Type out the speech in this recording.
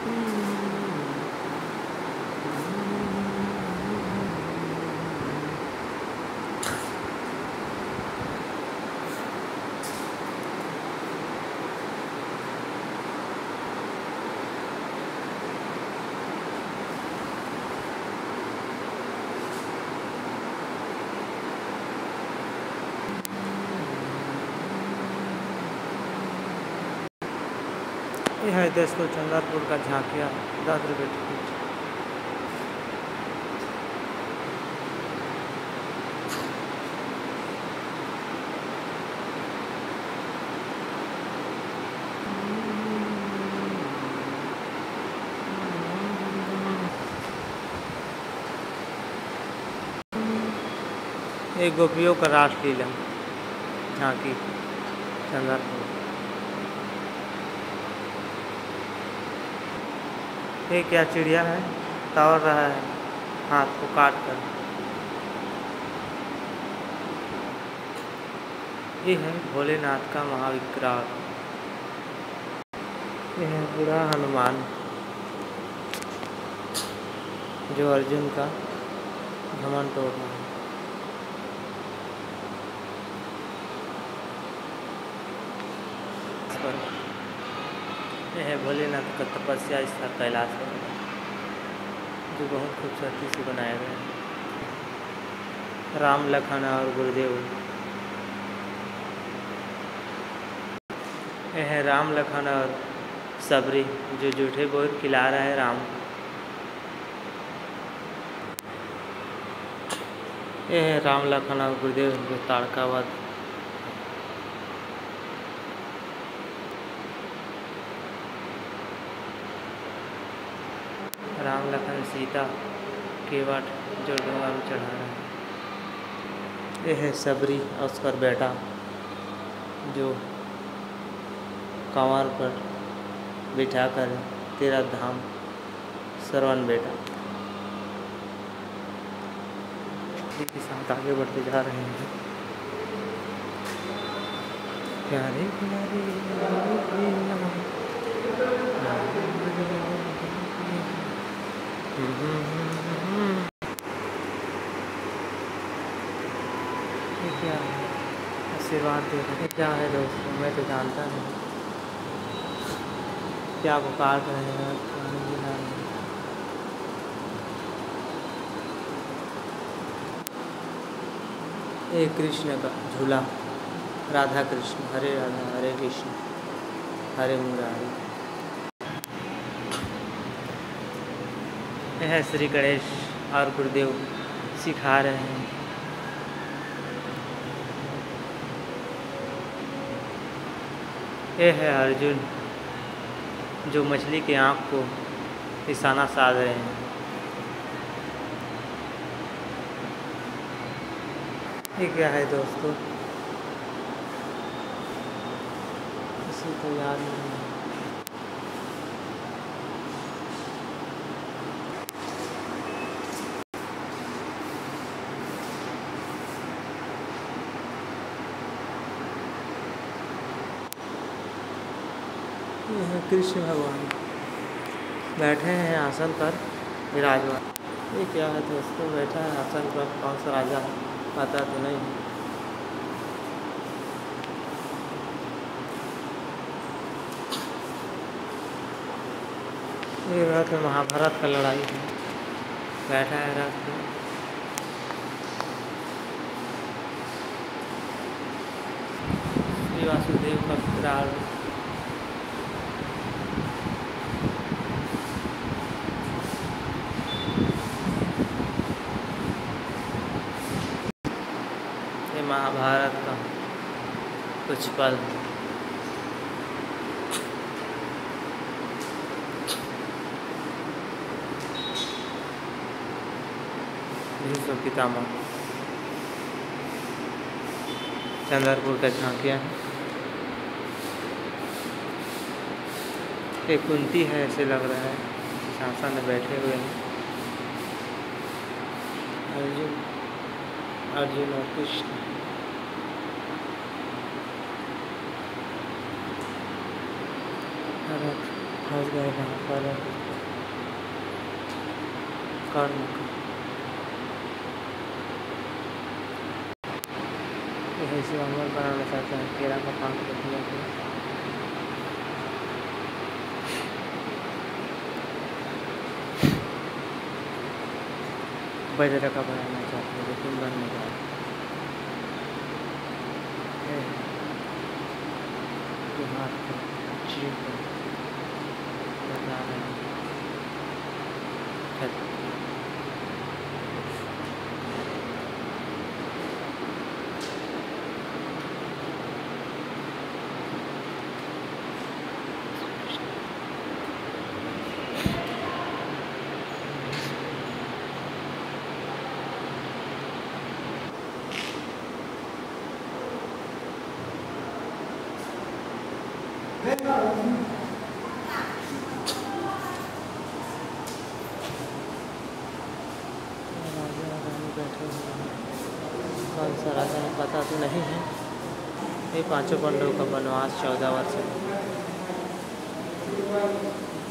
ये है दोस्तों चंद्रपुर का झांकिया 10 रुपये टिकट। ये गोपियों का रासलीला झांकी चंद्रपुर। ये क्या चिड़िया है, दौड़ रहा है हाथ को काट कर। ये है भोलेनाथ का महाविग्रह। ये है बूढ़ा हनुमान जो अर्जुन का घमंड तोड़ रहा है। यह है भोलेनाथ का तपस्या स्थल कैलाश है, जो बहुत खूबसूरती से बनाया गया है। राम लखन और गुरुदेव। यह है राम लखन और सबरी जो जूठे बोर खिला रहा है राम। यह है राम लखन और गुरुदेव जो ताड़कावध। राम लखन सीता केवट जो डोंगा में चढ़ा रहा है। यह है सबरी और उसका बेटा जो कंवर पर बिठाकर 13 धाम श्रवण बेटा के साथ आगे बढ़ते जा रहे हैं। प्यारे प्यारे ये क्या है, आशीर्वाद दे रहे हैं। क्या है दोस्तों, मैं तो जानता नहीं क्या को काट रहे हैं, क्या नहीं गिरा रहे हैं। ये कृष्ण का झूला, राधा कृष्ण, हरे राधा हरे कृष्ण हरे मुरारी। यह है श्री गणेश और गुरुदेव सिखा रहे हैं। यह है अर्जुन जो मछली की आँख को निशाना साध रहे हैं। ये क्या है दोस्तों, इसी को याद नहीं है। ये है कृष्ण भगवान बैठे हैं आसन पर विराजमान। ये क्या है दोस्तों, बैठा है आसन पर, कौन सा राजा है पता तो नहीं है। ये रथ महाभारत का लड़ाई है, बैठा है रथ में। श्री वासुदेव का विग्रह। महाभारत का कुछ पल। भीष्म पितामह चंद्रपुर का झांकिया है। एक कुंती है ऐसे लग रहा है, शासन में बैठे हुए हैं अर्जुन और कृष्ण। फंस गए वहाँ पर कर्ण का। यही से अमर बनाना चाहते हैं, केरा का पान को दिया गया। बजरा का बनाना चाहते हैं लेकिन बन नहीं रहा है। हाथ को जीव को बता रहे हैं। कौन सा राजा है पता तो नहीं है। ये पांचों पांडवों का वनवास 14 वर्ष है।